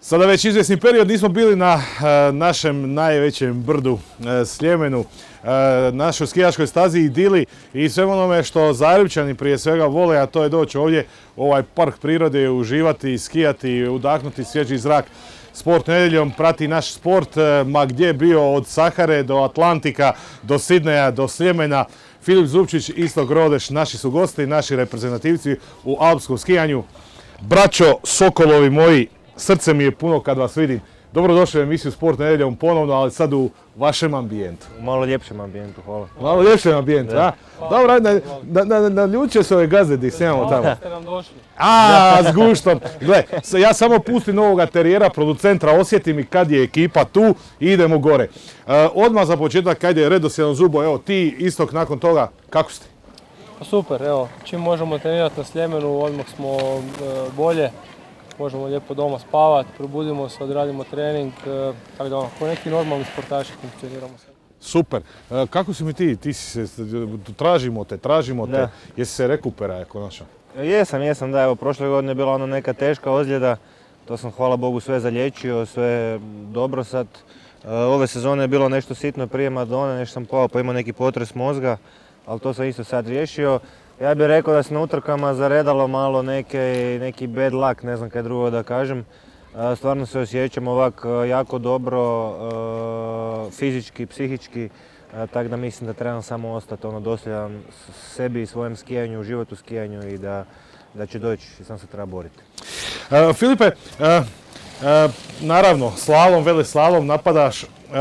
Sada već izvjesni period nismo bili na našem najvećem brdu Sljemenu, našoj skijaškoj stazi Idili i sve onome što Zagrepčani prije svega vole, a to je doći ovdje u ovaj park prirode, uživati, skijati, udahnuti svježi zrak. Sport nedjeljom prati naš sport, ma gdje bio, od Sahare do Atlantika, do Sidneja, do Sljemena. Filip Zupčić, Istok Rodeš, naši su gosti, naši reprezentativci u alpskom skijanju. Braćo Sokolovi moji, srce mi je puno kad vas vidim. Dobrodošli u emisiju Sport nedjeljom ponovno, ali sad u vašem ambijentu. U malo ljepšem ambijentu, hvala. Malo ljepšem ambijentu, a? Dobro, naljutio se ove gazde di snimamo tamo. Ste nam došli. S guštom. Gle, ja samo pustim ovoga terijera, producentra, osjetim i kad je ekipa tu i idemo gore. Odmah za početak, kad je redoslijedom Zubo, evo ti, Istok, nakon toga, kako ste? Pa super, evo, čim možemo trenirati na Sljemenu, odmah smo bolje. Možemo lijepo doma spavati, probudimo se, odradimo trening, tako da kao neki normalni sportaši funkcioniramo se. Super. Kako si mi ti? Ti si se, tražimo te, jesi se rekupera konačno? Jesam, da, evo, prošle godine je bila ona neka teška ozljeda, to sam hvala Bogu sve zalječio, sve dobro sad. Ove sezone je bilo nešto sitno prije Madone, nešto sam pao pa imao neki potres mozga, ali to sam isto sad riješio. Ja bih rekao da se na utrkama zaredalo malo neki bad luck, ne znam kaj drugo da kažem. Stvarno se osjećam ovak jako dobro, fizički, psihički, tako da mislim da trebam samo ostati dosljedan sebi i svojem skijanju, životu skijanju i da će doći i sam se treba boriti. Filipe, naravno, slalom, veleslalom napadaš,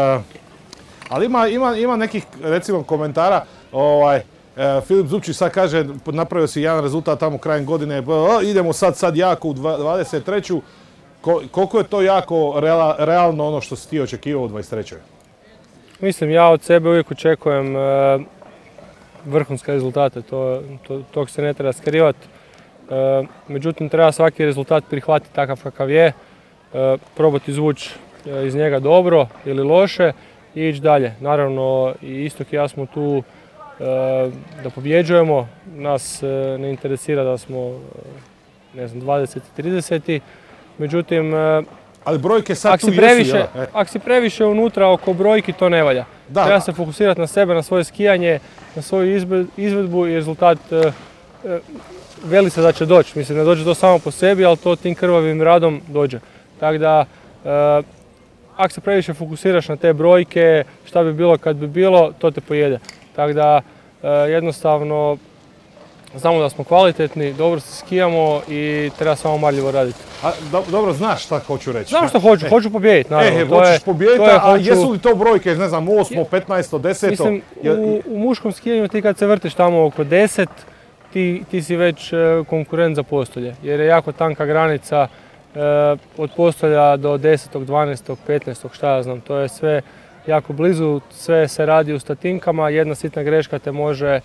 ali ima nekih, recimo, komentara. Filip Zupčić sad kaže, napravio si jedan rezultat tamo krajem godine, idemo sad jako u 23. Koliko je to jako realno ono što si ti očekivao u 23. Mislim, ja od sebe uvijek očekujem vrhunske rezultate, tog se ne treba skrivati. Međutim, treba svaki rezultat prihvatiti takav kakav je, probati izvući iz njega dobro ili loše i ići dalje. Naravno, i Istok i ja smo tu da pobjeđujemo, nas ne interesira da smo, ne znam, 20. 30. Međutim, ali brojke sad tu jesu, ako si previše unutra oko brojki, to ne valja. Treba se fokusirati na sebe, na svoje skijanje, na svoju izvedbu i rezultat veli se da će doći. Mislim, ne dođe to samo po sebi, ali to tim krvavim radom dođe. Tako da, ako se previše fokusiraš na te brojke, šta bi bilo kad bi bilo, to te pojede. Tako da, jednostavno, znamo da smo kvalitetni, dobro se skijamo i treba samo marljivo raditi. Dobro, znaš šta hoću reći? Znam što hoću pobijediti, naravno. Hoćeš pobijediti, a jesu li to brojke, ne znam, 8, 15, 10? Mislim, u muškom skijanju ti kad se vrtiš tamo oko 10, ti si već konkurent za postolje, jer je jako tanka granica od postolja do 10, 12, 15, šta ja znam, to je sve jako blizu, sve se radi u statinkama, jedna sitna greška te može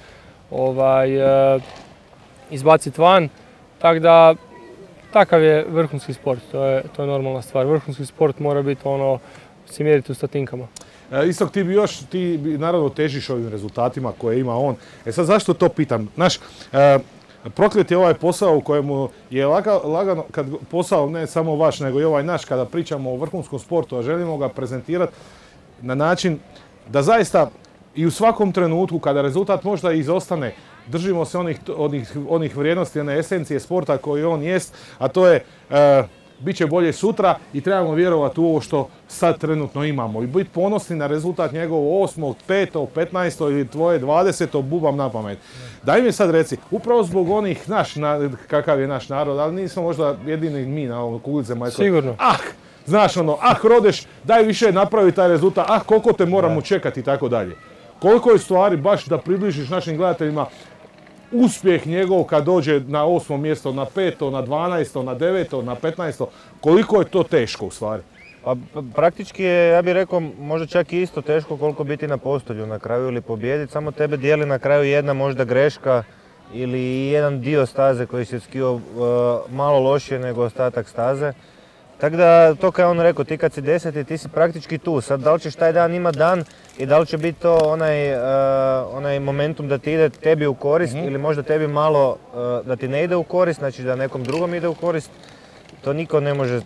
izbaciti van, tako da takav je vrhunski sport, to je normalna stvar. Vrhunski sport mora biti se mjeriti u statinkama. Istok, ti bi naravno težiš ovim rezultatima koje ima on. Sad zašto to pitam? Znaš, proklet je ovaj posao u kojemu je lagano, kad posao ne samo vaš nego i ovaj naš, kada pričamo o vrhunskom sportu, a želimo ga prezentirati na način da zaista i u svakom trenutku kada rezultat možda izostane, držimo se onih vrijednosti, one esencije sporta koji on jest, a to je bit će bolje sutra i trebamo vjerovati u ovo što sad trenutno imamo i biti ponosni na rezultat njegovog 8., 5., 15. ili tvoje 20. bubam na pamet. Daj mi sad reci, upravo zbog onih kakav je naš narod, ali nismo možda jedini mi na ovom kugli zemaljskoj. Sigurno. Znaš Rodeš, daj više napravi taj rezultat, koliko te moramo čekati i tako dalje. Koliko je stvari baš da približiš našim gledateljima uspjeh njegov kad dođe na 8. mjesto, na 5., na 12., na 9., na 15. Koliko je to teško u stvari? Pa, praktički je, ja bih rekao, možda čak i isto teško koliko biti na postolju na kraju ili pobijediti. Samo tebe dijeli na kraju jedna možda greška ili jedan dio staze koji si skio malo lošije nego ostatak staze. Tako da, to kao on rekao, ti kad si 10. ti si praktički tu. Sad, da li ćeš taj dan ima dan i da li će biti to onaj momentum da ti ide tebi u korist ili možda tebi malo da ti ne ide u korist, znači da nekom drugom ide u korist, to niko ne može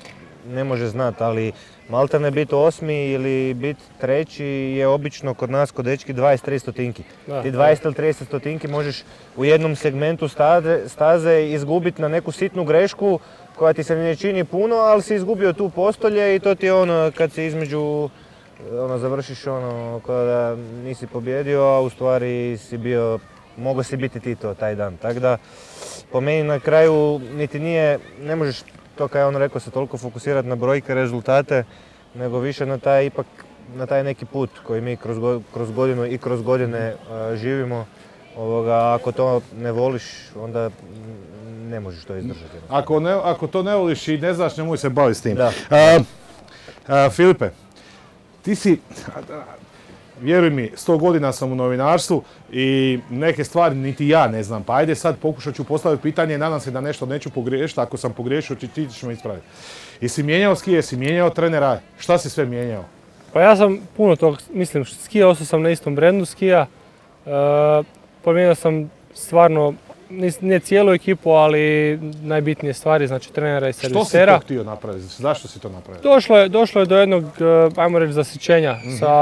ne može znati, ali maltene biti 8. ili biti 3. je obično kod nas, kod dečki, 23 stotinki. Ti 20 ili 30 stotinki možeš u jednom segmentu staze izgubiti na neku sitnu grešku koja ti se ne čini puno, ali si izgubio tu postolje i to ti je ono kad si između, završiš ono kao da nisi pobjedio, a u stvari si bio, mogao si biti ti to taj dan. Tako da, po meni na kraju niti nije, ne možeš to kao je on rekao se toliko fokusirati na brojke, rezultate, nego više na taj ipak, na taj neki put koji mi kroz godinu i kroz godine živimo. Ako to ne voliš, onda ne možeš to izdržati. Ako to ne voliš i ne znaš, nemoj se baviti s tim. Filipe, ti si, vjeruj mi, 100 godina sam u novinarstvu i neke stvari niti ja ne znam. Pa ajde sad pokušat ću postaviti pitanje, nadam se da nešto neću pogriješiti. Ako sam pogriješio, ti ćeš me ispraviti. Jesi mijenjao skije, jesi mijenjao trenera, šta si sve mijenjao? Pa ja sam puno toga, mislim, skija, ostao sam na istom brendu skija. Promijenio sam stvarno, ne cijelu ekipu, ali najbitnije stvari, znači trenera i servisera. Što si to htio napraviti? Zašto si to napravio? Došlo je do jednog, ajmo reći, zasićenja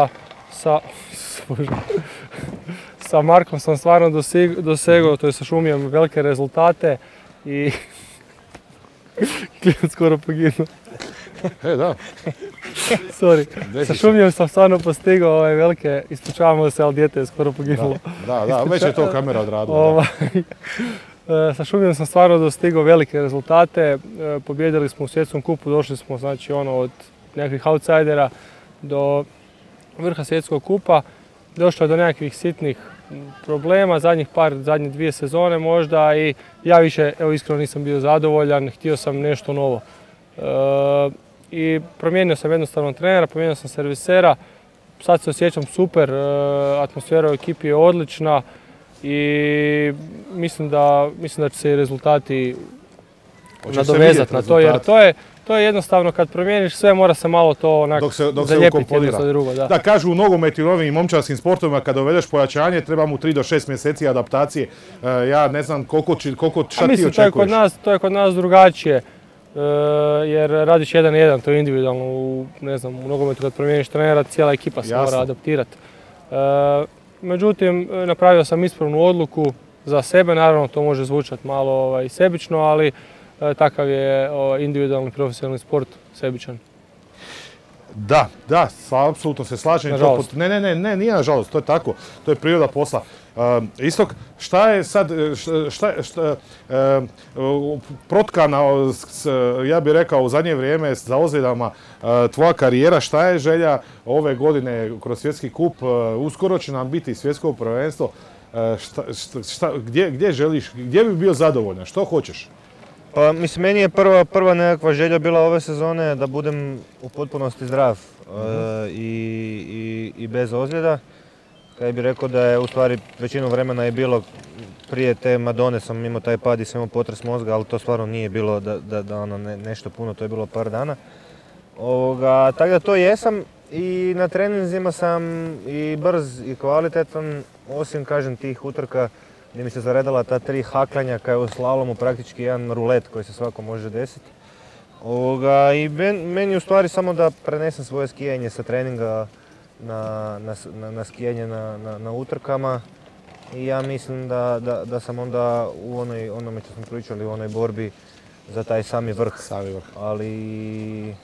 sa Markom sam stvarno dosegao, to je sa Šumijom, velike rezultate i klijent skoro poginuo. Da. Sorry. Sa Šumijom sam stvarno postigao velike, ispričavamo se, ali dijete je skoro poginulo. Da, već je to kamera odradila. Sa Šumijom sam stvarno dostigao velike rezultate. Pobjedili smo u svjetskom kupu, došli smo znači od nekakvih outsidera do vrha svjetskog kupa. Došlo je do nekakvih sitnih problema, zadnje 2 sezone možda, i ja više, iskreno nisam bio zadovoljan, htio sam nešto novo. I promijenio sam jednostavno trenera, promijenio sam servisera, sad se osjećam super, atmosfera u ekipi je odlična i mislim da će se i rezultati nadovezati na to, jer to je jednostavno kad promijeniš sve, mora se malo to onako zalijepiti jedno sa drugo. Da, kažu u nogometu i novim momčarskim sportovima kad dovedeš pojačanje treba mu 3 do 6 mjeseci adaptacije. Ja ne znam koliko šta ti očekuješ. To je kod nas drugačije. Jer radiš 1-1, to je individualno, u nogometu kad promijeniš trenera, cijela ekipa se mora adaptirati. Međutim, napravio sam ispravnu odluku za sebe, naravno to može zvučati malo sebično, ali takav je individualni profesionalni sport sebičan. Da, apsolutno se slažem. Nažalost. Ne, nije nažalost, to je tako, to je priroda posla. Istok, šta je sad, protkana, ja bih rekao u zadnje vrijeme za ozljedama tvoja karijera, šta je želja ove godine kroz svjetski kup, uskoro će nam biti svjetsko prvenstvo, gdje želiš, gdje bi bio zadovoljan, što hoćeš? Mislim, meni je prva nekakva želja bila ove sezone da budem u potpunosti zdrav i bez ozljeda. Kaj bih rekao da je u stvari većinu vremena je bilo prije te Madone sam imao taj pad i sam imao potres mozga, ali to stvarno nije bilo nešto puno, to je bilo par dana. Tako da to jesam i na treninzima sam i brz i kvalitetan, osim kažem tih utrka gdje mi se zaredala ta 3 hakljanja kao u slalomu, praktički jedan rulet koji se svako može desiti. I meni u stvari samo da prenesem svoje skijanje sa treninga na skijanje na utrkama i ja mislim da sam onda u onome što smo pričali, u onoj borbi za taj sami vrh. Ali...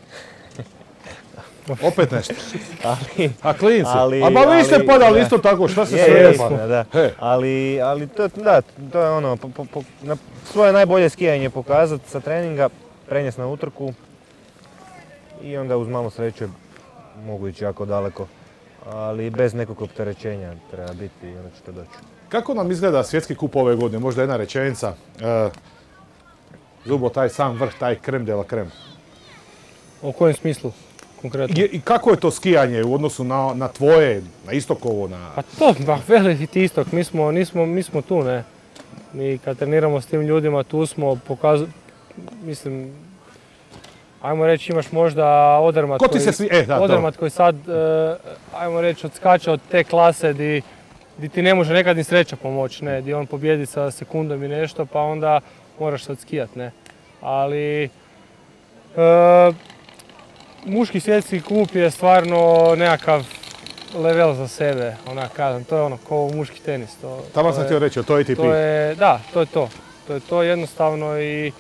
Opet nešto. A klinci? A vi ste padali isto tako, šta se sve da. Ali to je ono, svoje najbolje skijanje pokazati sa treninga, prenijeti na utrku i onda uz malo sreće mogu ići jako daleko. Ali bez nekog opterećenja treba biti i onda će to doći. Kako nam izgleda svjetski kup ove godine? Možda jedna rečenica. Zubo, taj sam vrh, taj krem de la krem. U kojem smislu? Konkretno. I kako je to skijanje u odnosu na tvoje, na Istokovo? Pa to, veliki Istok, mi smo tu, ne. Mi kad treniramo s tim ljudima, tu smo, mislim, ajmo reći imaš možda Odermat koji sad, ajmo reći, odskače od te klase di ti ne može nekad ni sreća pomoći, ne, di on pobjedi sa sekundom i nešto, pa onda moraš se odskijat, ne. Ali, muški svjetski kup je stvarno nekakav level za sebe, onak kažem, to je ono kao muški tenis. Tamo sam htio reći, to je ATP. Da, to je to. To je to jednostavno i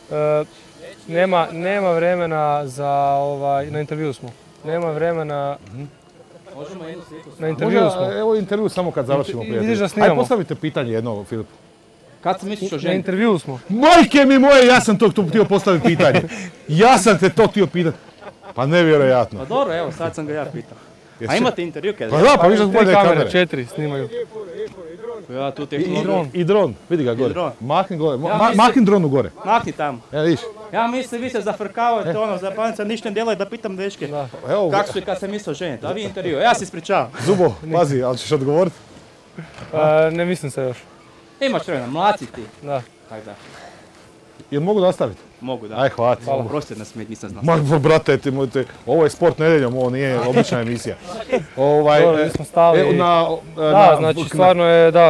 nema vremena za na intervju smo. Nema vremena. Na intervju smo. Evo intervju samo kad završimo, prijatelji. Vidiš da snimamo. Ajde postavite pitanje jedno, Filip. Kad se misliš o ženi? Na intervju smo. Majke mi moje, ja sam to htio postaviti pitanje. Ja sam te to htio pitati. Pa nevjerojatno. Pa dobro, evo, sad sam ga ja pitao. A imate intervju kada? Pa da, pa viš da bolje kamere. 4 snimaju. Ja, tu tehnologiju. I dron, vidi ga gore. Mahni gore, Ja mahni dronu gore. Makni tamo. Evo vidiš. Ja mislim, vi se zafrkavate, za panica ništa ne djelaj da pitam dečke. Kako su i kad se mislio ženiti, a vi intervju, ja se ispričavam. Zubo, pazi, ali ćeš odgovoriti? Ne mislim se još. Imaš vremena, mlaci ti. Da. Tak da. Jel mogu nastaviti? Mogu, da. Aj, hvati. Prosti na smet, nisam znao. Ma, brate, ovo je sport nedeljom, ovo nije obična emisija. Dobro, mi smo stali. Da, znači stvarno je, da,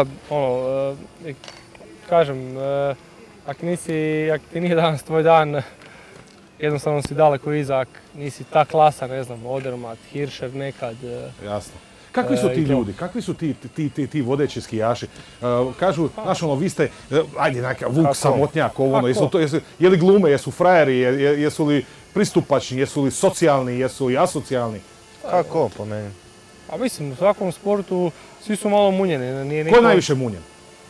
kažem, ako ti nije danas tvoj dan, jednostavno si daleko iza, nisi ta klasa, ne znam, Odermatt, Hirscher nekad. Jasno. Kakvi su ti ljudi, kakvi su ti vodeći skijaši? Kažu, znaš vi ste, ajde neka Vuk Samotnjak, je li glume, jesu frajeri, jesu li pristupačni, jesu li socijalni, jesu li asocijalni? Kako po meni? A mislim, u svakom sportu svi su malo munjeni. Ko je najviše munjen?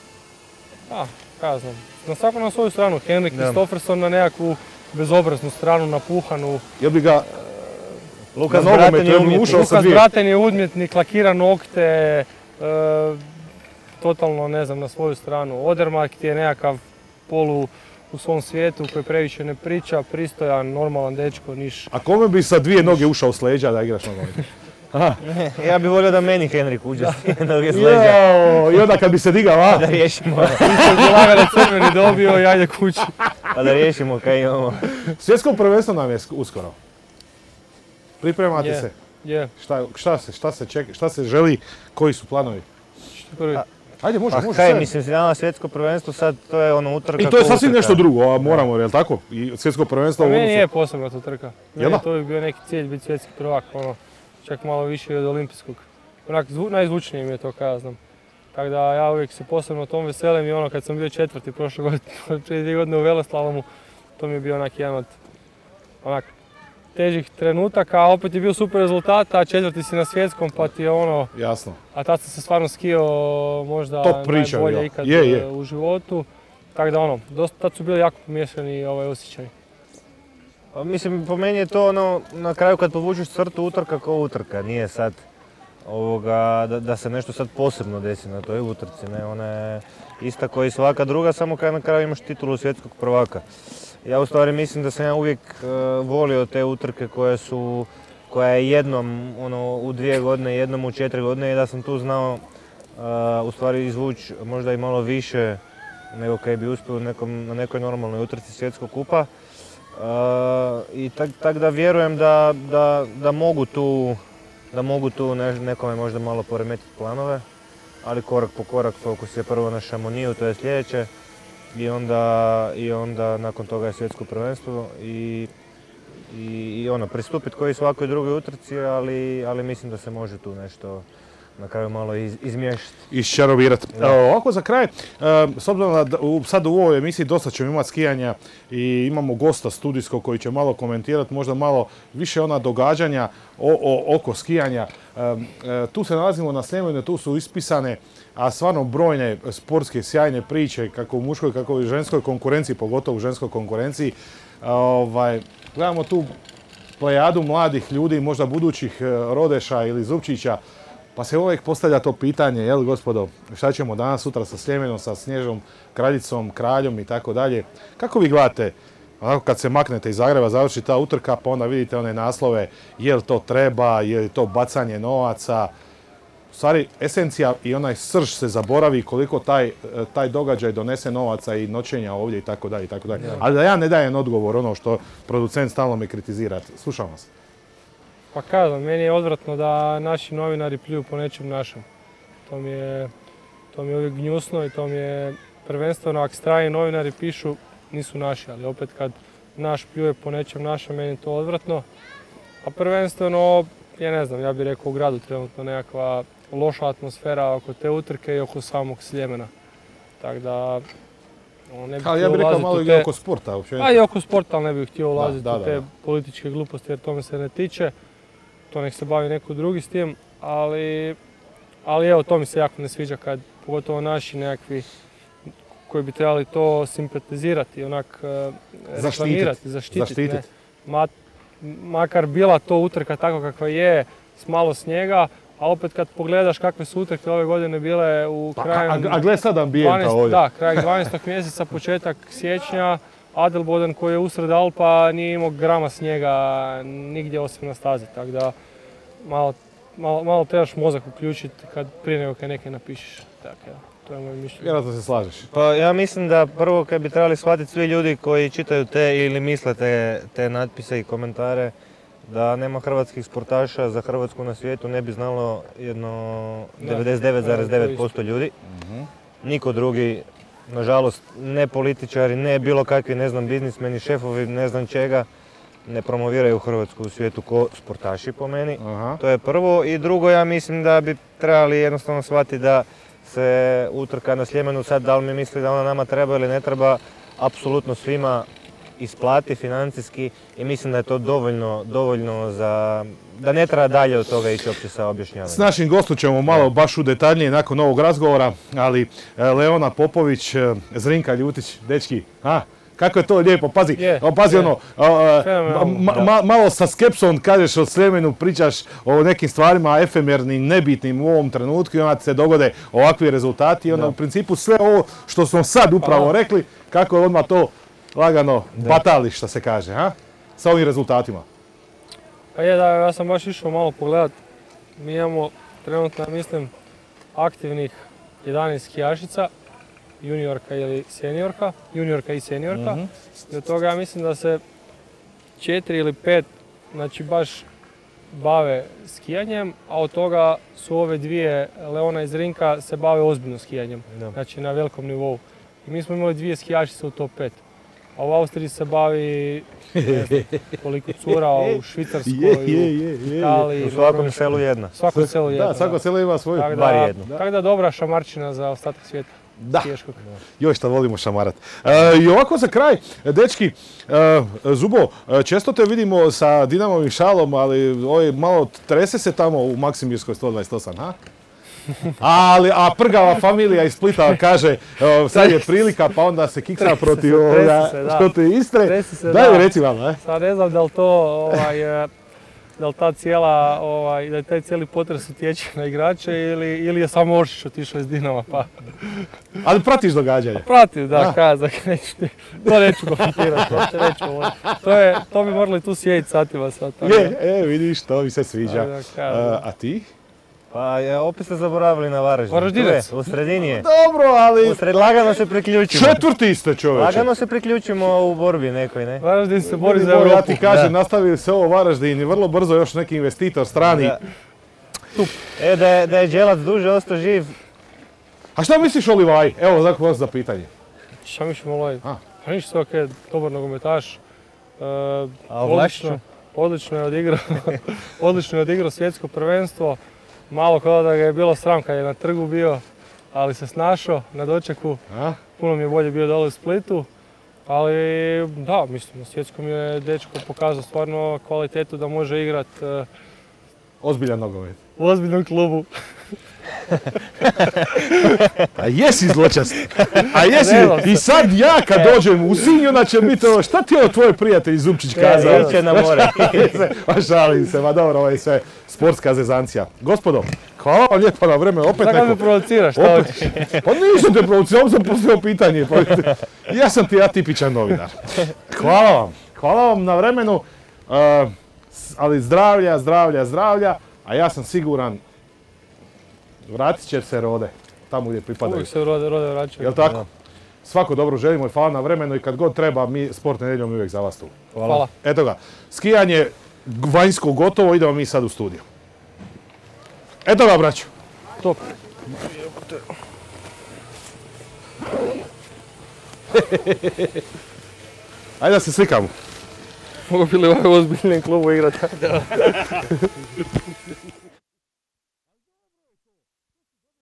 Ja znam. Na svakom na svoju stranu. Henrik Kristofferson na nekakvu bezobraznu stranu, napuhanu. Jel bi ga... Lukas Braten je umjetnik, lakira nokte, totalno ne znam, na svoju stranu. Odermatt je nekakav polu u svom svijetu koji previše ne priča, pristojan, normalan dečko, niš. A kome bi sa dvije noge ušao s leđa da igraš nogomet? Ja bih volio da meni Henrik uđe s dvije noge s leđa. I onda kad bi se digao, a? Da riješimo. Isto lagano crveni dobio i ajde kući. Pa da riješimo kaj imamo. Svjetsko prvenstvo nam je uskoro. Pripremate se? Je. Šta se želi, koji su planovi? Što prvi? Ajde, može sve. Mislim, si dana svjetsko prvenstvo, sad to je ono utrka. I to je sasvim nešto drugo, a moramo, jel tako? I svjetsko prvenstvo... Meni je posebno to trka. Meni to bi bio neki cilj biti svjetski prvak, čak malo više od olimpijskog. Onak, najzvučnije mi je to, kada znam. Tako da ja uvijek se posebno tom veselim i kad sam bio četvrti prošle godine, prije 2 godine u veleslalomu, to mi je bio jedan od težih trenutaka, a opet je bio super rezultat, a četvrti si na svjetskom, pa ti je Jasno. A tad sam se stvarno skio možda najbolje ikad u životu. Tako da tad su bili jako pomiješani osjećaji. Mislim, po meni je to na kraju kad povučeš crtu utrka kao utrka, nije sad da se nešto sad posebno desi na toj utrci, ne, ona je ista kao i svaka druga, samo kad na kraju imaš titulu svjetskog prvaka. Ja u stvari mislim da sam ja uvijek volio te utrke koja je jednom u 2 godine, jednom u 4 godine i da sam tu znao u stvari izvući možda i malo više nego kaj bi uspio na nekoj normalnoj utrci svjetskog kupa. I tak da vjerujem da mogu tu nekome možda malo poremetiti planove, ali korak po korak fokus je prvo na Chamonixu, to je sljedeće. I onda nakon toga je svjetsko prvenstvo i pristupiti koji svakoj drugoj utrci, ali mislim da se može tu nešto na kraju malo izmješati. Iščarobirati. Ovako za kraj, s obzirom da sad u ovoj emisiji dosta ćemo imati skijanja i imamo gosta studijskog koji će malo komentirati, možda malo više događanja oko skijanja. Tu se nalazimo na Sljemenu, tu su ispisane a stvarno brojne sportske sjajne priče kako u muškoj, kako u ženskoj konkurenciji, pogotovo u ženskoj konkurenciji. Gledamo tu plejadu mladih ljudi, možda budućih Rodeša ili Zupčića, pa se uvijek postavlja to pitanje, jel gospodo, šta ćemo danas, sutra sa Sljemenom, sa Snježom, Kraljicom, Kraljom i tako dalje. Kako vi gledate, kad se maknete iz Zagreba, završi ta utrka, pa onda vidite one naslove, jel to treba, je li to bacanje novaca. U stvari, esencija i onaj srž se zaboravi koliko taj događaj donese novaca i noćenja ovdje i tako dalje. Ali da ja ne dajem odgovor, što producent stalno me kritizira. Slušam vas. Pa kažem, meni je odvratno da naši novinari pljuju po nečem našem. To mi je uvijek gnjusno i to mi je prvenstveno, ako strani novinari pišu, nisu naši, ali opet kad naš pljuje po nečem našem, meni je to odvratno. A prvenstveno, ja ne znam, ja bih rekao u gradu trenutno nekakva loša atmosfera oko te utrke i oko samog Sljemena. Tako da, ne bih htio ulaziti u te... Ja bih rekao malo i oko sporta. A i oko sporta, ali ne bih htio ulaziti u te političke gluposti jer to me se ne tiče. To nek se bavi neko drugi s tim, ali evo, to mi se jako ne sviđa kad pogotovo naši nekakvi koji bi trebali to simpatizirati, onak reklamirati, zaštititi. Makar bila to utrka tako kakva je, s malo snijega, a opet kad pogledaš kakve su utrke ove godine bile u krajem... A gle sad ambijenta ovdje. Da, kraj 12. mjeseca, početak siječnja, Adelboden koji je usred Alpa nije imao grama snijega nigdje osim na stazi, tako da malo trebaš mozak uključiti prije nego kad neke napišeš. Tako, to je moje mišljenje. Vjerojatno se slažeš. Pa ja mislim da prvo kad bi trebali shvatiti svi ljudi koji čitaju te ili misle te natpise i komentare, da nema hrvatskih sportaša za Hrvatsku na svijetu ne bi znalo jedno 99,9% ljudi. Niko drugi, nažalost, ne političari, ne bilo kakvi, ne znam, biznismeni, šefovi, ne znam čega, ne promoviraju Hrvatsku u svijetu ko sportaši po meni. To je prvo. I drugo, ja mislim da bi trebali jednostavno shvatiti da se utrka na Sljemenu, sad da li mi misli da ona nama treba ili ne treba, apsolutno svima isplati financijski i mislim da je to dovoljno za... da ne treba dalje od toga ići uopće sa objašnjavanjem. S našim gostom ćemo malo baš u detaljnije nakon ovog razgovora, ali Leona Popović, Zrinka Ljutić, dečki, kako je to lijepo, pazi, malo sa skepsom kažeš o Sljemenu, pričaš o nekim stvarima efemernim, nebitnim u ovom trenutku i onda se dogode ovakvi rezultati i onda u principu sve ovo što smo sad upravo rekli, kako je odmah to lagano batali, što se kaže, sa ovim rezultatima. Pa je, da, ja sam baš išao malo pogledat. Mi imamo trenutno, mislim, aktivnih 11 skijašica, juniorka ili seniorka, juniorka i seniorka. I od toga ja mislim da se 4 ili 5, znači baš bave skijanjem, a od toga su ove dvije, Leona i Zrinka, se bave ozbiljno skijanjem, znači na velikom nivou. I mi smo imali 2 skijašice u top 5. A u Austriji se bavi koliko cura, u Švicarskoj, u Italiji. U svakom selu jedna. Svako selo jedna. Da, svako selo ima svoju. Bar jednu. Tako da dobra šamarčina za ostatak svijeta. Da, joj šta volimo šamarat. I ovako za kraj, dečki, Zubo, često te vidimo sa Dinamovim šalom, ali malo trese se tamo u Maksimirskoj 128, ha? A prgava familija iz Splita kaže, sad je prilika, pa onda se kiksa protiv Istre. Daj reci malo, Sad ne znam da li to, da li da je taj cijeli potres utječe na igrače ili je samo Oršić otišao iz Dinama, pa... Ali pratiš događanje? Pratim, da, kazak, to neću komentirati, to bi morali tu sjediti satima sad. Vidiš, to mi se sviđa. A ti? Pa opet ste zaboravili na Varaždin. Varaždinac. U sredini je. Dobro, ali... Lagano se priključimo. 4. ste, čovječe. Lagano se priključimo u borbi nekoj, ne? Varaždin se bori za Europu. Ja ti kažem, nastavi se ovo Varaždin i vrlo brzo još neki investitor strani. Da je Đelac duže ostao živ. A šta misliš o Livaji? Evo, tako vas za pitanje. Šta misliš o Livaji? Pa ništa, sve okej, dobar nogometaš. A o Vlašiću? Odlično je odigrao svjetsko prvenstvo. Malo kao da ga je bilo sram kad je na trgu bio, ali se snašao na dočeku. Puno mi je bolje bio dole u Splitu. Ali da, mislim, na svjetskom je dečko pokazao stvarno kvalitetu da može igrat... Ozbiljan nogomet. U ozbiljnom klubu. A jesi zločast. A jesi. I sad ja kad dođem u Sinj, onda će biti ovo, šta ti je tvoj prijatelj Zupčić kazao? Iće na more. Ma šalim se, ma dobro, ovo je sve sportska zezancija. Gospodo, hvala vam lijepo na vremenu, opet neko... Sada me provociraš, šta hoćeš? Pa nisam te provocirao, ovo sam postavio pitanje. Ja sam ti tipičan novinar. Hvala vam na vremenu, ali zdravlja, a ja sam siguran, vratit će se Rode, tamo gdje pripadaju. Uvijek se Rode vraćaju. Jel' tako? Svako dobro želimo i hvala na vremenu i kad god treba, mi Sport nedjeljom uvijek za vas tu. Hvala. Eto ga, skijanje vanjsko gotovo, idemo mi sad u studiju. Eto ga, braćo. Top. Ajde da se slikamo. Mogu bili u ozbiljnom klubu igrati.